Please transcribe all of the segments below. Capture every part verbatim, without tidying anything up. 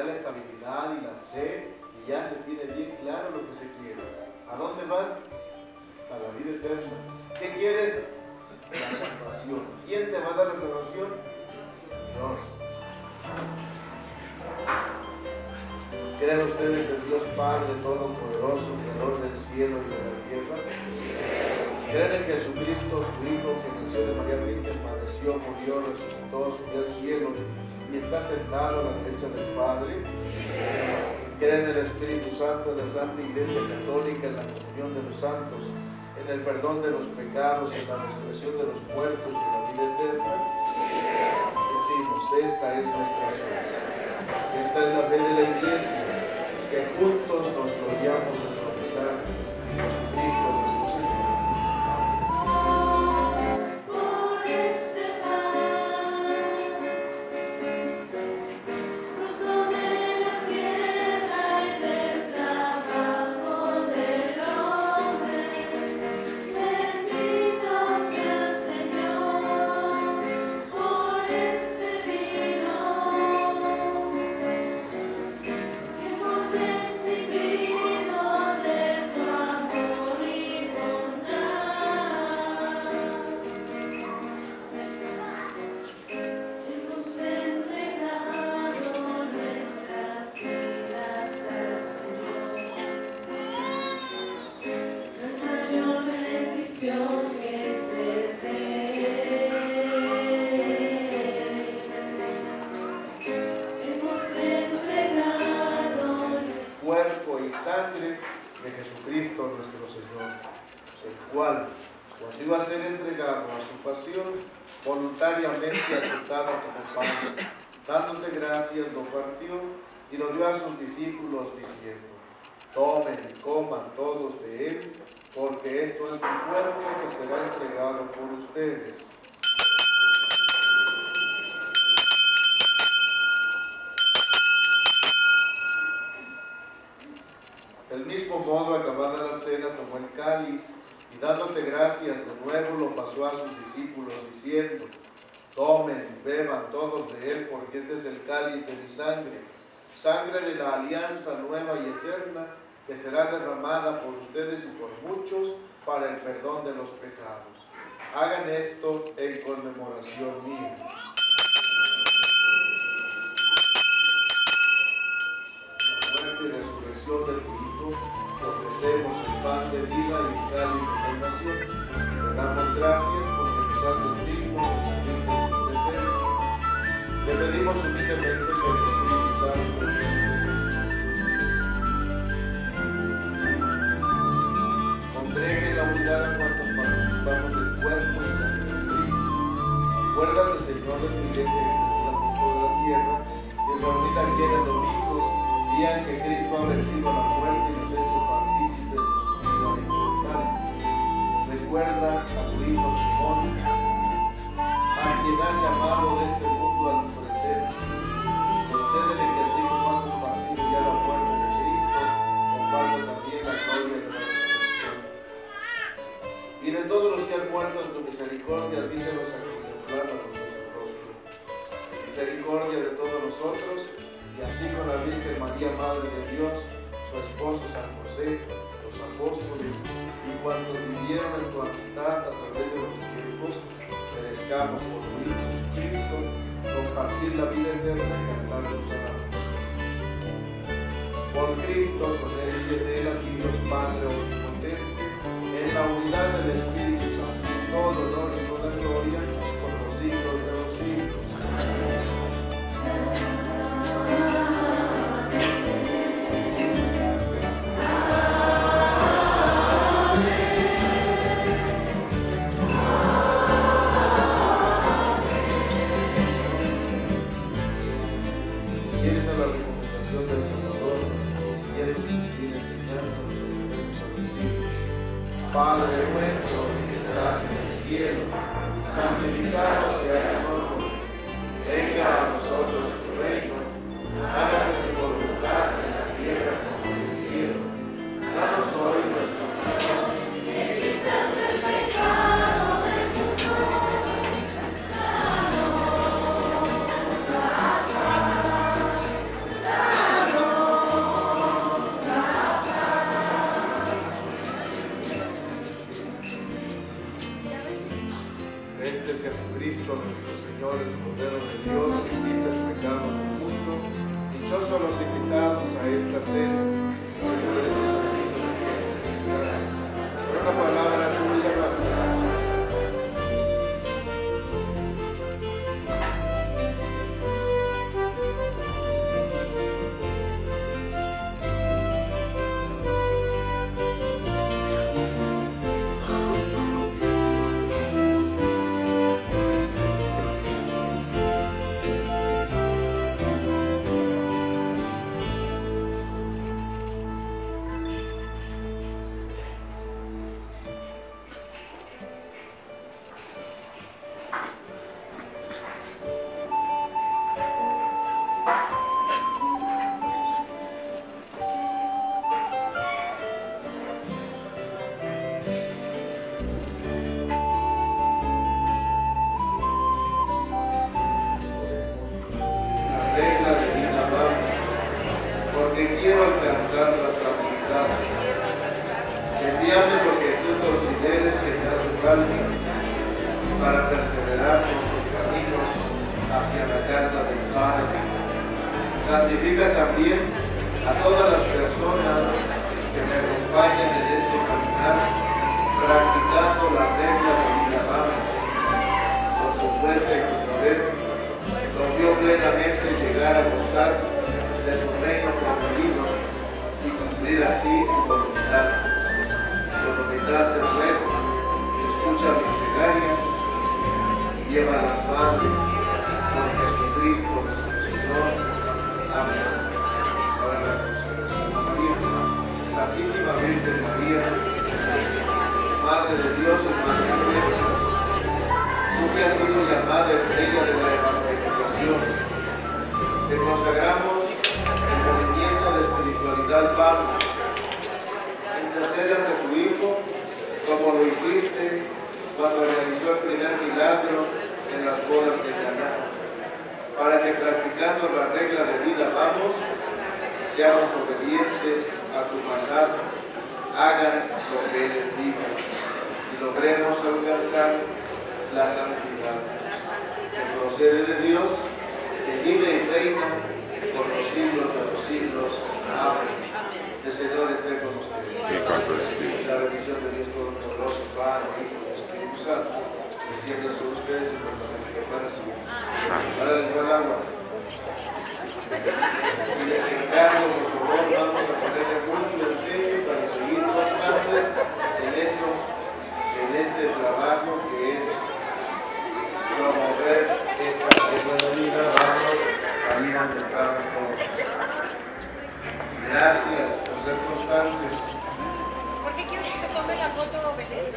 la estabilidad y la fe, y ya se tiene bien claro lo que se quiere. ¿A dónde vas? A la vida eterna. ¿Qué quieres? La salvación. ¿Quién te va a dar la salvación? Dios. ¿Creen ustedes en Dios Padre Todopoderoso, Creador del cielo y de la tierra? ¿Creen en Jesucristo, su Hijo, que nació de María Virgen, padeció, murió, resucitó, subió al cielo y está sentado a la derecha del Padre? ¿Creen en el Espíritu Santo, en la Santa Iglesia Católica, en la comunión de los santos, en el perdón de los pecados, en la resurrección de los muertos y en la vida eterna? Decimos, esta es nuestra fe. Esta es la fe de la Iglesia, que juntos nos gloriamos de profesar Jesucristo nuestro Señor. De Jesucristo nuestro Señor, el cual, cuando iba a ser entregado a su pasión, voluntariamente aceptado como pan, dándote gracias, lo partió y lo dio a sus discípulos diciendo: tomen y coman todos de él, porque esto es mi cuerpo que será entregado por ustedes. Del mismo modo, acabada la cena, tomó el cáliz y dándote gracias de nuevo lo pasó a sus discípulos diciendo: tomen y beban todos de él, porque este es el cáliz de mi sangre, sangre de la alianza nueva y eterna, que será derramada por ustedes y por muchos para el perdón de los pecados. Hagan esto en conmemoración mía. Y resurrección de tu Hijo, te ofrecemos el pan de vida y el cáliz de salvación. Te damos gracias porque nos haces dignos de servir por tu presencia. Te pedimos humildemente que el Espíritu Santo congregue la unidad a cuantos participamos del cuerpo y sangre de Cristo. Acuérdate, Señor, de tu iglesia extendida por toda la tierra y reunida aquí en el domingo, día en que Cristo ha vencido a la muerte y nos ha hecho partícipes de su vida inmortal. Recuerda a tu Hijo Simón, a quien has llamado de este mundo a tu presencia. Concédele que así como ha compartido ya la muerte de Cristo, comparta también la gloria de la resurrección. Y de todos los que han muerto en tu misericordia, admítelos a contemplar a nuestro rostro. Misericordia de todos nosotros, y así con la Virgen María, Madre de Dios, su esposo San José, los apóstoles y cuantos vivieron en tu amistad a través de los tiempos, merezcamos por tu Hijo Jesucristo compartir la vida eterna y cantar tus alabanzas. Por Cristo, con él y en él, a ti Dios Padre omnipotente, en la unidad del Espíritu Santo, todo honor y toda gloria por los siglos de los siglos. Padre nuestro que estás en el cielo, mediante Jesucristo nuestro Señor, el Cordero de Dios, que quita el pecado del mundo. Dichosos los invitados a esta cena, porque por eso son dignos de que nos celebran. Por una palabra tuya basta. Quiero alcanzar la santidad. Envíame lo que tú consideres que te hace falta para perseverar en tus caminos hacia la casa del Padre. Santifica también a todas las personas que me acompañan en este caminar, practicando la regla de vida vamos. Con su fuerza y tu poder, confío plenamente llegar a gozar de tu reino prometido y cumplir así tu voluntad. Con humildad te ruego, escucha mi plegaria y llévala al Padre, por Jesucristo nuestro Señor. Amén. Ahora la consagración a María. Santísima Virgen María, Madre de Dios y Madre nuestra, tú que has sido llamada estrella de la evangelización, te consagramos el movimiento de espiritualidad vamos. Intercede ante tu Hijo, como lo hiciste cuando realizó el primer milagro en las bodas de Caná, para que practicando la regla de vida vamos, seamos obedientes a tu maldad, hagan lo que Él les diga y logremos alcanzar la santidad que procede de Dios, que vive y reina por los siglos de los siglos. Amén. El Señor esté con ustedes. La bendición de Dios Todopoderoso, Padre, Hijo y Espíritu Santo, descienda sobre ustedes y permanezca para siempre. Ahora les doy el agua. Y les encargo, por favor, vamos a ponerle mucho empeño para seguir constantes en eso, en este trabajo que es promover esta regla de vida. Vamos ahí donde estaban todos. Gracias por ser constantes. ¿Por qué quieres que te tome la foto, Belén?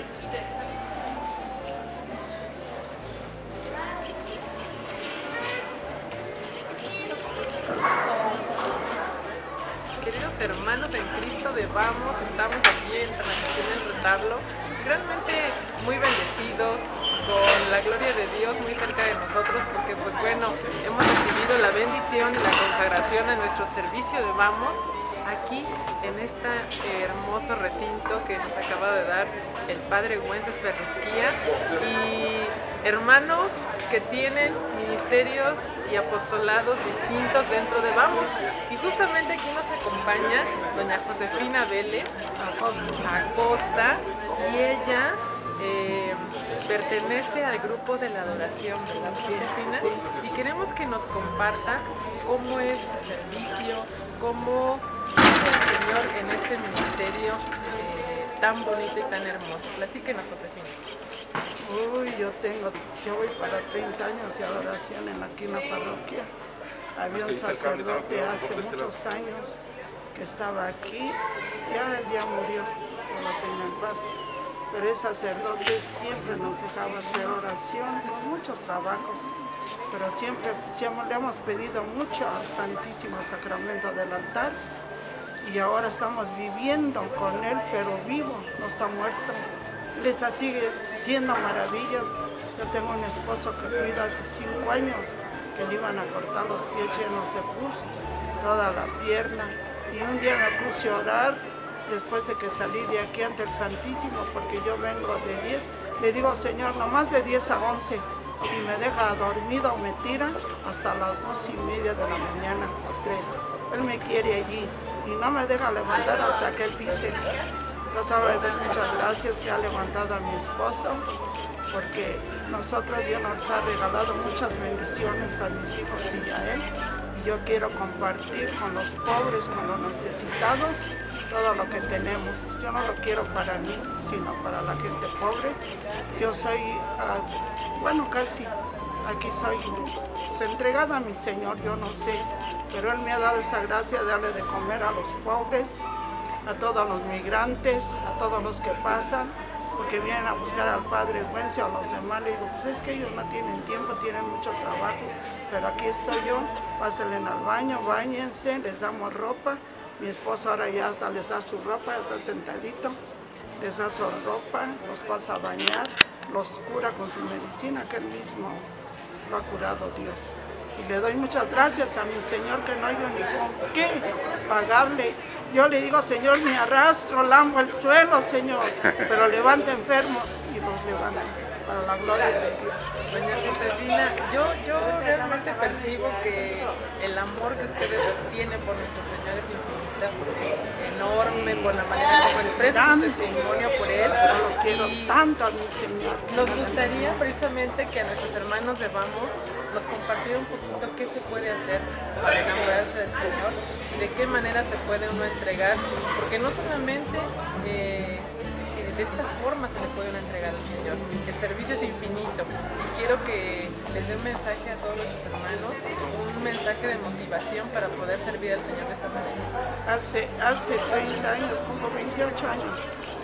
Queridos hermanos en Cristo de Vamos, estamos aquí en San Agustín del Retablo, realmente muy bendecidos, con la gloria de Dios muy cerca de nosotros, porque pues bueno, hemos recibido la bendición y la consagración a nuestro servicio de Vamos, aquí en este hermoso recinto que nos acaba de dar el Padre Güences Ferrusquía, y hermanos que tienen ministerios y apostolados distintos dentro de Vamos, y justamente aquí nos acompaña doña Josefina Vélez Acosta, y ella eh, pertenece al grupo de la adoración, ¿verdad, Josefina? Sí, sí. Y queremos que nos comparta cómo es su servicio, cómo sirve el Señor en este ministerio eh, tan bonito y tan hermoso. Platíquenos, Josefina. Uy, yo tengo, yo voy para treinta años de adoración en aquí en la parroquia. Había un sacerdote hace muchos años que estaba aquí, ya, ya murió, no lo tengo en paz. Pero el sacerdote siempre nos dejaba hacer oración con muchos trabajos, pero siempre, siempre le hemos pedido mucho al Santísimo Sacramento del altar, y ahora estamos viviendo con él, pero vivo, no está muerto. Él está, sigue haciendo maravillas. Yo tengo un esposo que cuida hace cinco años, que le iban a cortar los pies llenos de pus, toda la pierna. Y un día me puse a orar, después de que salí de aquí ante el Santísimo, porque yo vengo de diez, Le digo, Señor, nomás de diez a once, y me deja dormido o me tira hasta las dos y media de la mañana o tres. Él me quiere allí y no me deja levantar hasta que Él dice. Yo solo le doy muchas gracias que ha levantado a mi esposo, porque nosotros Dios nos ha regalado muchas bendiciones a mis hijos y a Él. Y yo quiero compartir con los pobres, con los necesitados, todo lo que tenemos. Yo no lo quiero para mí, sino para la gente pobre. Yo soy, uh, bueno, casi aquí soy pues, entregada a mi Señor, yo no sé, pero Él me ha dado esa gracia de darle de comer a los pobres, a todos los migrantes, a todos los que pasan, porque vienen a buscar al Padre Fuencio, a los demás. Le digo, pues es que ellos no tienen tiempo, tienen mucho trabajo, pero aquí estoy yo, pásenle al baño, báñense, les damos ropa. Mi esposo ahora ya hasta les da su ropa, está sentadito, les da su ropa, los pasa a bañar, los cura con su medicina, que él mismo lo ha curado Dios. Y le doy muchas gracias a mi Señor, que no hay ni con qué pagarle. Yo le digo, Señor, me arrastro, lambo el suelo, Señor, pero levanta enfermos y los levanta para la gloria de Dios. Doña Josefina, yo, yo realmente percibo que el amor que ustedes tienen por nuestro Señor es infinita, es enorme, sí, por la manera como expresa su testimonio por Él. Yo lo quiero y tanto a mi Señor. Nos gustaría precisamente que a nuestros hermanos de Vamos nos compartiera un poquito qué se puede hacer para enamorarse del Señor y de qué manera se puede uno entregar, porque no solamente eh, eh, de esta forma se le puede uno entregar al Señor, el servicio es infinito y quiero que les dé un mensaje a todos nuestros hermanos, un mensaje de motivación para poder servir al Señor de esa manera. Hace, hace treinta años, como veintiocho años,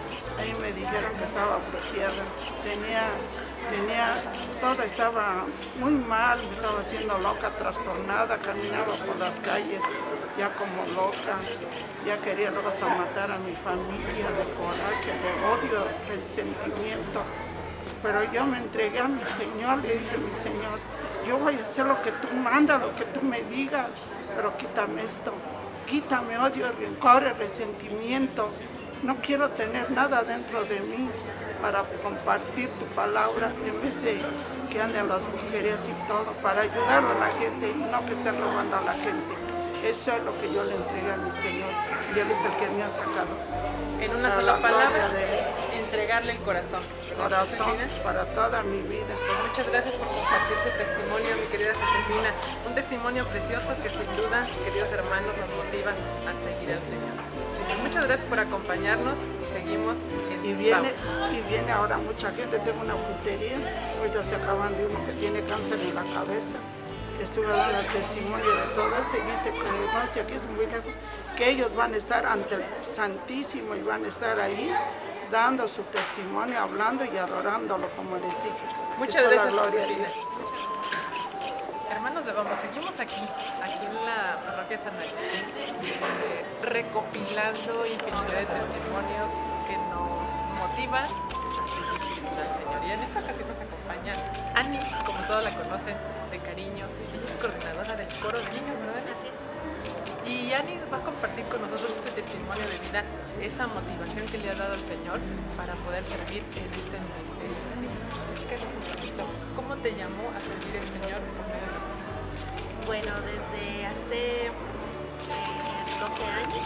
a mí me dijeron que estaba bloqueada, tenía... Tenía, todo estaba muy mal, me estaba haciendo loca, trastornada, caminaba por las calles ya como loca, ya quería luego hasta matar a mi familia de coraje, de odio, resentimiento. Pero yo me entregué a mi Señor, le dije, mi Señor, yo voy a hacer lo que tú mandas, lo que tú me digas, pero quítame esto, quítame odio, rencor, resentimiento. No quiero tener nada dentro de mí para compartir tu palabra, en vez de que anden las mujeres y todo, para ayudar a la gente y no que estén robando a la gente. Eso es lo que yo le entregué a mi Señor y Él es el que me ha sacado. En una sola palabra, de entregarle el corazón. Corazón para toda mi vida. Pues muchas gracias por compartir tu testimonio, mi querida Josefina. Un testimonio precioso que sin duda, queridos hermanos, nos motiva a seguir al Señor. Sí. Muchas gracias por acompañarnos y seguimos en y viene, Vamos. y viene ahora mucha gente, tengo una puntería, ahorita se acaban de uno que tiene cáncer en la cabeza. Estuve dando el testimonio de todo esto y dice que no, si aquí es muy lejos, que ellos van a estar ante el Santísimo y van a estar ahí dando su testimonio, hablando y adorándolo como les dije. Muchas gracias, gloria a Dios. Hermanos de Vamos, seguimos aquí, aquí en la parroquia de San Agustín, eh, recopilando infinidad de testimonios que nos motivan a seguir sirviendo al Señor. Y en esta ocasión nos acompaña Ani, como todos la conocen de cariño. Ella es coordinadora del coro de niños, ¿verdad? Así es. Y Ani va a compartir con nosotros ese testimonio de vida, esa motivación que le ha dado el Señor para poder servir en este ministerio. Ani, explícanos un poquito, ¿cómo te llamó a servir el Señor por medio de la música? Bueno, desde hace eh, doce años,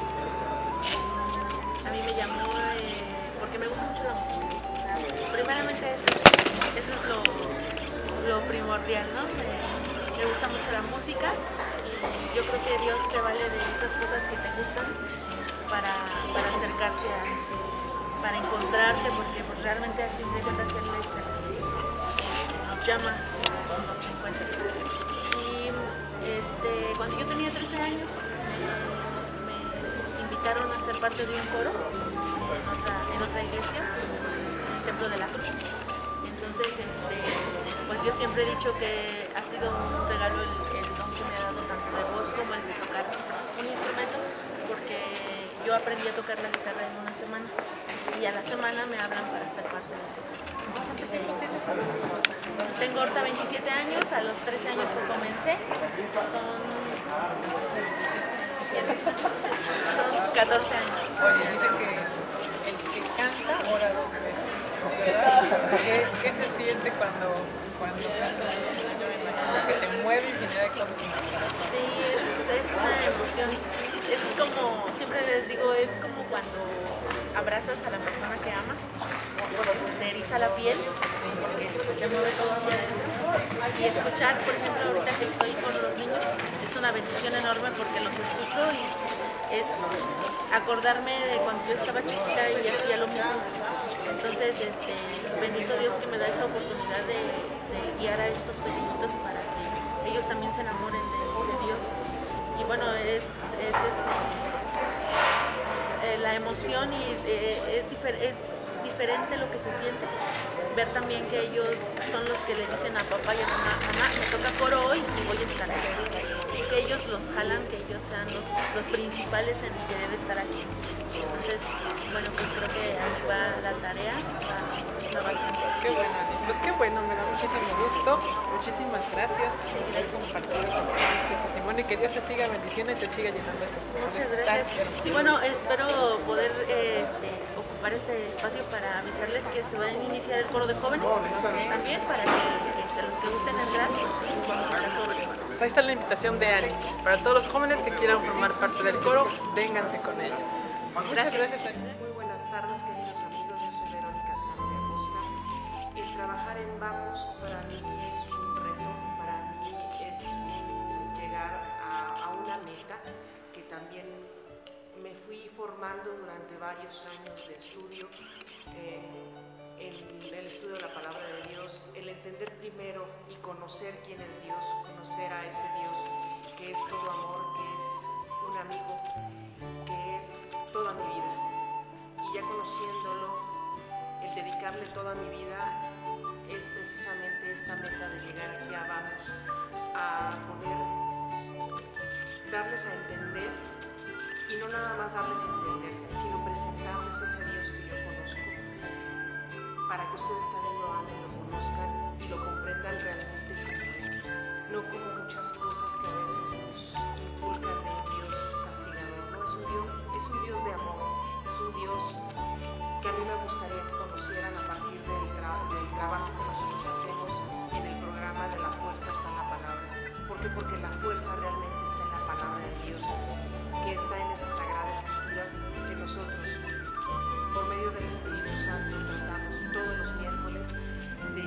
a mí me llamó eh, porque me gusta mucho la música. O sea, primeramente eso, eso es lo, lo primordial, ¿no? Me, me gusta mucho la música y yo creo que Dios se vale de esas cosas que te gustan para, para acercarse a, para encontrarte, porque pues, realmente al fin de cuentas Él es el que este, nos llama y nos, nos encuentra. Este, cuando yo tenía trece años me, me invitaron a ser parte de un coro en otra, en otra iglesia, en el Templo de la Cruz. Entonces, este, pues yo siempre he dicho que ha sido un regalo el, el don que me ha dado tanto de voz como el de tocar un instrumento, porque yo aprendí a tocar la guitarra en una semana y a la semana me hablan para ser parte de ese coro. Tengo ahorita veintisiete años, a los trece años comencé, son, son catorce años. Oye, dice que el que canta ora dos veces. ¿verdad? ¿Qué, qué se siente cuando, cuando cantas un año en la casa? Que te mueve infinidad de cosas en la casa. Sí, es, es una emoción. Es como, siempre les digo, es como cuando abrazas a la persona que amas, porque se te eriza la piel, porque se te mueve todo aquí adentro. Y escuchar, por ejemplo, ahorita que estoy con los niños, es una bendición enorme porque los escucho y es acordarme de cuando yo estaba chiquita y hacía lo mismo. Entonces, este, bendito Dios que me da esa oportunidad de, de guiar a estos pequeñitos para que ellos también se enamoren de, de Dios. Y bueno, es, es este, eh, la emoción y eh, es, difer es diferente lo que se siente. Ver también que ellos son los que le dicen a papá y a mamá, mamá, me toca coro hoy y voy a estar aquí. Sí, que ellos los jalan, que ellos sean los, los principales en querer estar aquí. Entonces, bueno, pues creo que ahí va la tarea, la avanzando. Qué bueno, pues qué bueno, me da muchísimo gusto. Muchísimas gracias por haber compartido este testimonio y que Dios te siga bendiciendo y te siga llenando de estos amores. Muchas gracias. Y bueno, espero poder eh, este, ocupar este espacio para avisarles que se va a iniciar el coro de jóvenes también, para que este, los que gusten entrar, pues vamos a estar todos los jóvenes. Pues ahí está la invitación de Ani. Para todos los jóvenes que quieran formar parte del coro, vénganse con ella. Muchas Gracias. gracias, Ani. Muy buenas tardes, queridos amigos. Yo soy Verónica Sano de Acosta. El trabajar en Vamos para mí es un reto, para mí es un llegar a, a una meta que también me fui formando durante varios años de estudio. Eh, en el estudio de la palabra de Dios, el entender primero y conocer quién es Dios, conocer a ese Dios que es todo amor, que es un amigo, que es toda mi vida. Y ya conociéndolo, el dedicarle toda mi vida es precisamente esta meta de llegar aquí a Vamos, a poder darles a entender, y no nada más darles a entender, sino presentarles ese Dios que yo conozco, para que ustedes también lo amen, lo conozcan y lo comprendan realmente como es, no como muchas cosas que a veces nos inculcan de un Dios castigador. No, es un Dios, es un Dios de amor, es un Dios que a mí me gustaría que conocieran a partir del, tra del trabajo que nosotros hacemos en el programa de La Fuerza está en la Palabra. ¿Por qué? Porque la fuerza realmente está en la palabra de Dios, que está en esa sagrada escritura que nosotros, por medio del Espíritu Santo, tratamos todos los miércoles de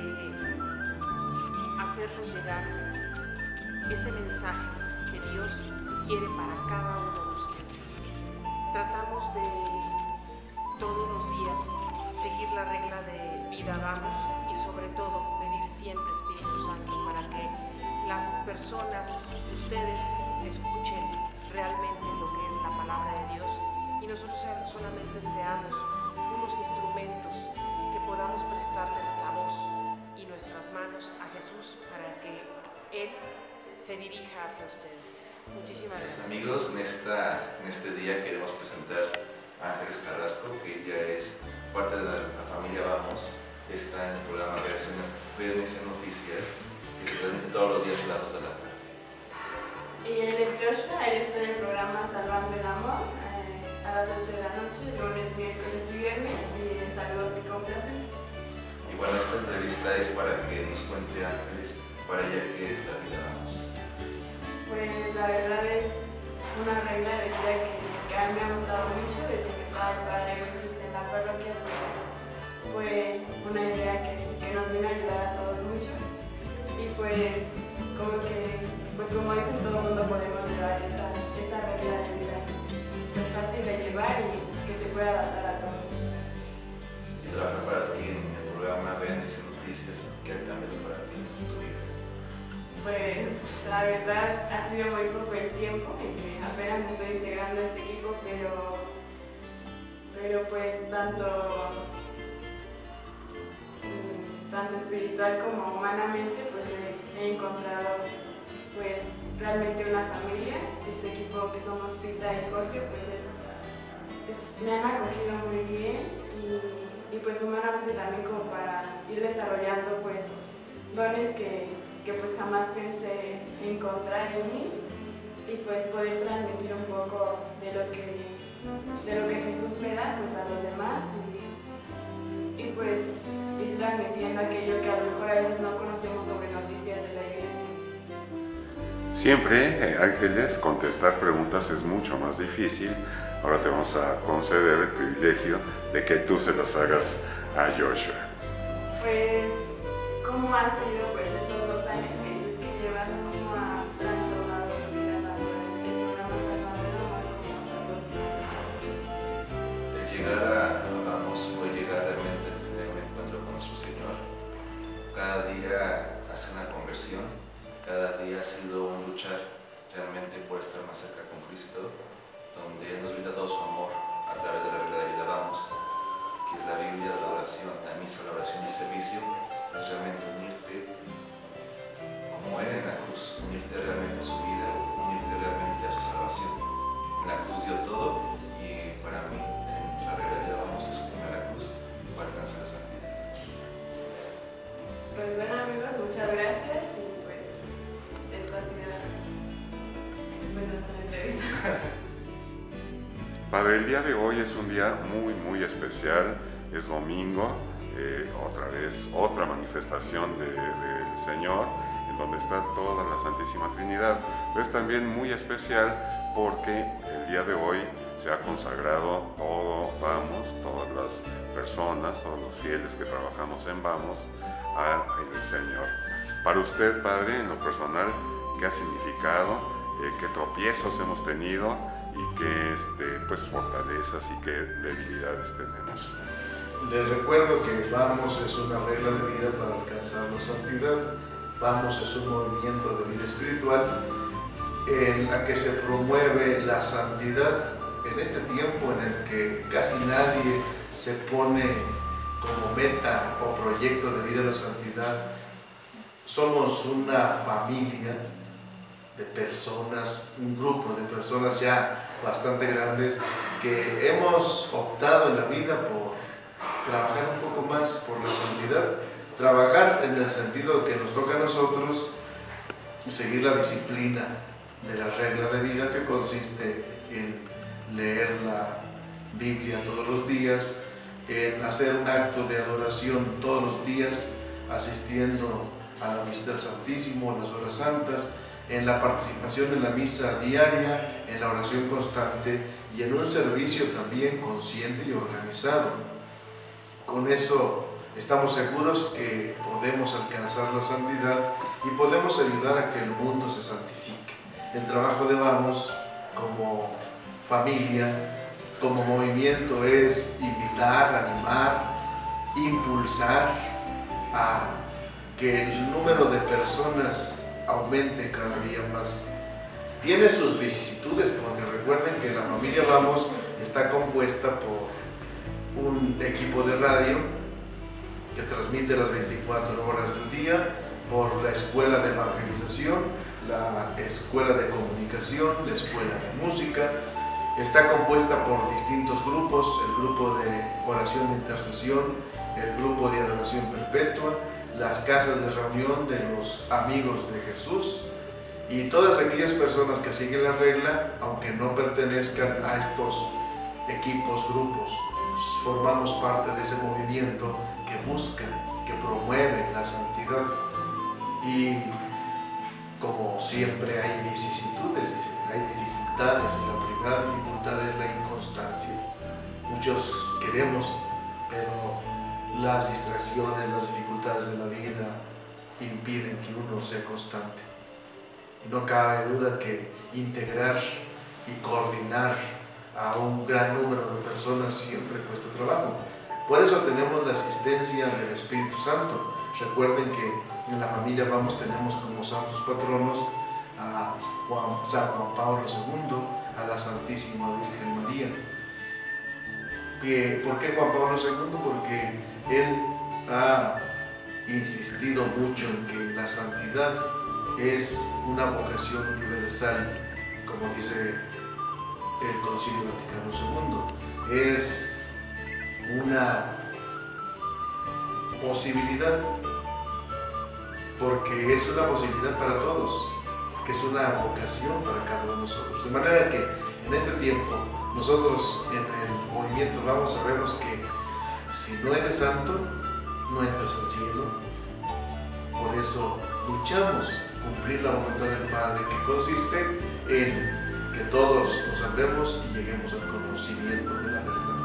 hacerles llegar ese mensaje que Dios quiere para cada uno de ustedes. Tratamos de todos los días seguir la regla de vida Vamos y sobre todo pedir siempre Espíritu Santo para que las personas, ustedes, escuchen realmente lo que es la palabra de Dios y nosotros solamente seamos unos instrumentos que podamos prestarles la voz y nuestras manos a Jesús para que Él se dirija hacia ustedes. Muchísimas gracias. Amigos, en, esta, en este día queremos presentar a Ángeles Carrasco, que ella es parte de la, la familia Vamos, está en el programa B N C Noticias, que se transmite todos los días a las dos de la tarde. Y él es Joshua, él está en el programa Salvando el Amor, eh, a las ocho de la noche, lunes, miércoles y viernes, y en Saludos y Complacencia. Y bueno, esta entrevista es para que nos cuente Ángeles, para ella, qué es la vida Vamos. Pues la verdad es una regla de vida que, que a mí me ha gustado mucho desde que estaba el padre Jesús en la parroquia, pues fue una idea que, que nos vino a ayudar a todos mucho. Y pues como que, pues como dicen, todo el mundo podemos llevar esta, esta regla de vida. Es fácil de llevar y que se puede adaptar a todos. Y trabajar para ti en el programa B N C Noticias, ¿qué ha cambiado para ti en tu vida? Pues la verdad ha sido muy poco el tiempo en que apenas me estoy integrando a este equipo, pero, pero pues tanto, tanto espiritual como humanamente pues he, he encontrado pues realmente una familia. Este equipo que somos Pita y Jorge pues es, es, me han acogido muy bien y, y pues humanamente también como para ir desarrollando pues dones que que pues jamás pensé encontrar en mí y pues poder transmitir un poco de lo que, de lo que Jesús me da pues a los demás y, y pues ir transmitiendo aquello que a lo mejor a veces no conocemos sobre noticias de la iglesia. Siempre, eh, Ángeles, contestar preguntas es mucho más difícil. Ahora te vamos a conceder el privilegio de que tú se las hagas a Joshua. Pues, ¿cómo han sido pues estos dos años que dices que llevas? ¿Cómo ha transformado tu vida laboral en una más salvadora como nosotros? El llegar a Vamos fue llegar realmente a tener un encuentro con nuestro Señor. Cada día hace una conversión, cada día ha sido un luchar realmente por estar más cerca con Cristo, donde Él nos brinda todo su amor a través de la regla de vida Vamos, que es la Biblia, la oración, la misa, la oración y el servicio. Es realmente unirte como Él en la cruz, unirte realmente a su vida, unirte realmente a su salvación. En la cruz dio todo y para mí, en la regla de vida Vamos, es unirme a la cruz para alcanzar la santidad. Pues bueno amigos, muchas gracias y pues esto ha sido pues, nuestra entrevista. Padre, el día de hoy es un día muy, muy especial. Es domingo, eh, otra vez, otra manifestación del de, Señor, en donde está toda la Santísima Trinidad. Pero es también muy especial porque el día de hoy se ha consagrado todo Vamos, todas las personas, todos los fieles que trabajamos en Vamos, al Señor. Para usted, Padre, en lo personal, ¿qué ha significado? Eh, ¿Qué tropiezos hemos tenido? Y qué este, pues, fortalezas y qué debilidades tenemos. Les recuerdo que Vamos es una regla de vida para alcanzar la santidad. Vamos es un movimiento de vida espiritual en la que se promueve la santidad en este tiempo en el que casi nadie se pone como meta o proyecto de vida la santidad. Somos una familia de personas, un grupo de personas ya bastante grandes que hemos optado en la vida por trabajar un poco más por la santidad, trabajar en el sentido que nos toca a nosotros y seguir la disciplina de la regla de vida, que consiste en leer la Biblia todos los días, en hacer un acto de adoración todos los días, asistiendo a la misa del Santísimo, a las horas santas, en la participación en la misa diaria, en la oración constante y en un servicio también consciente y organizado. Con eso estamos seguros que podemos alcanzar la santidad y podemos ayudar a que el mundo se santifique. El trabajo de Vamos como familia, como movimiento, es invitar, animar, impulsar a que el número de personas aumente cada día más. Tiene sus vicisitudes, porque recuerden que la familia Vamos está compuesta por un equipo de radio que transmite las veinticuatro horas del día, por la escuela de evangelización, la escuela de comunicación, la escuela de música. Está compuesta por distintos grupos: el grupo de oración de intercesión, el grupo de adoración perpetua, las casas de reunión de los amigos de Jesús, y todas aquellas personas que siguen la regla, aunque no pertenezcan a estos equipos, grupos. Formamos parte de ese movimiento que busca, que promueve la santidad. Y como siempre hay vicisitudes, hay dificultades, y la primera dificultad es la inconstancia. Muchos queremos, pero las distracciones, las dificultades de la vida impiden que uno sea constante. Y no cabe duda que integrar y coordinar a un gran número de personas siempre cuesta trabajo. Por eso tenemos la asistencia del Espíritu Santo. Recuerden que en la familia Vamos tenemos como santos patronos a Juan, San Juan Pablo segundo, a la Santísima Virgen María. ¿Por qué Juan Pablo segundo? Porque él ha insistido mucho en que la santidad es una vocación universal, como dice el Concilio Vaticano segundo. Es una posibilidad, porque es una posibilidad para todos, porque es una vocación para cada uno de nosotros. De manera que en este tiempo nosotros en el movimiento Vamos sabemos que Si no eres santo, no entras al cielo. Por eso luchamos cumplir la voluntad del Padre, que consiste en que todos nos salvemos y lleguemos al conocimiento de la verdad.